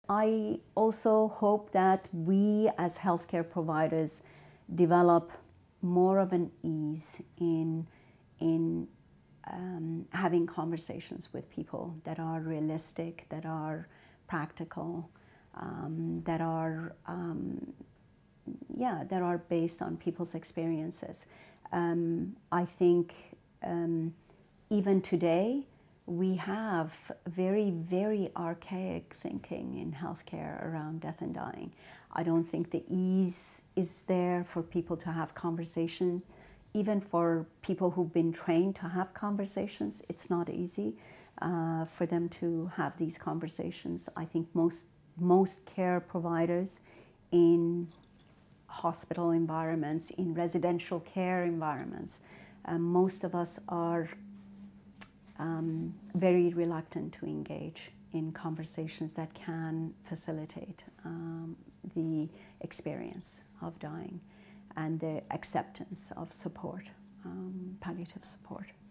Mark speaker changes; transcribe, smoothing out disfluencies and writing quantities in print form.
Speaker 1: I also hope that we as healthcare providers develop more of an ease in having conversations with people that are realistic, that are practical, that are that are based on people's experiences. I think even today we have very, very archaic thinking in healthcare around death and dying. I don't think the ease is there for people to have conversation. Even for people who've been trained to have conversations, it's not easy for them to have these conversations. I think most care providers in hospital environments, in residential care environments, most of us are very reluctant to engage in conversations that can facilitate the experience of dying and the acceptance of support, palliative support.